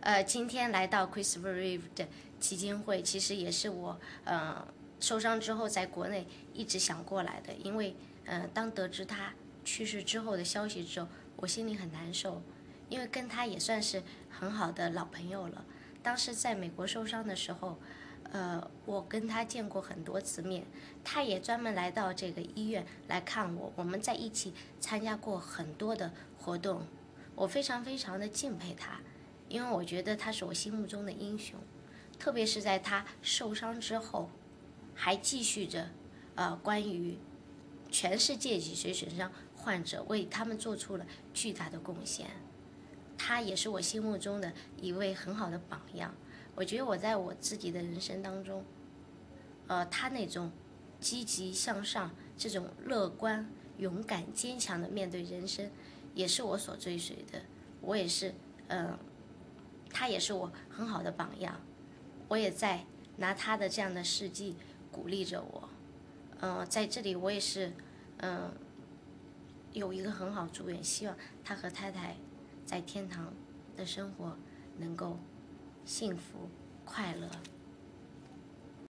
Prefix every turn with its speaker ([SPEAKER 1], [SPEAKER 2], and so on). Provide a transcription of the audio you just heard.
[SPEAKER 1] 今天来到 Christopher Reeve 的基金会，其实也是我受伤之后在国内一直想过来的。因为当得知他去世之后的消息之后，我心里很难受，因为跟他也算是很好的老朋友了。当时在美国受伤的时候，我跟他见过很多次面，他也专门来到这个医院来看我，我们在一起参加过很多的活动，我非常非常的敬佩他，因为我觉得他是我心目中的英雄，特别是在他受伤之后，还继续着关于全世界脊髓损伤患者，为他们做出了巨大的贡献。他也是我心目中的一位很好的榜样。我觉得我在我自己的人生当中，他那种积极向上、这种乐观、勇敢、坚强的面对人生，也是我所追随的。我也是，他也是我很好的榜样。我也在拿他的这样的事迹鼓励着我。在这里我也是，有一个很好祝愿，希望他和太太在天堂的生活能够幸福快乐。